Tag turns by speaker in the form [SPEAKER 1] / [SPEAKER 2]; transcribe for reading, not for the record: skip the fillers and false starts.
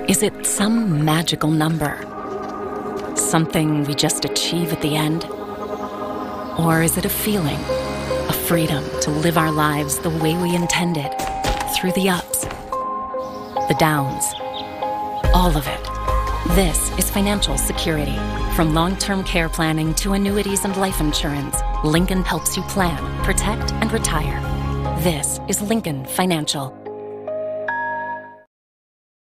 [SPEAKER 1] Is it some magical number? Something we just achieve at the end? Or is it a feeling, a freedom to live our lives the way we intended, through the ups, the downs, all of it? This is financial security. From long-term care planning to annuities and life insurance, Lincoln helps you plan, protect, and retire. This is Lincoln Financial.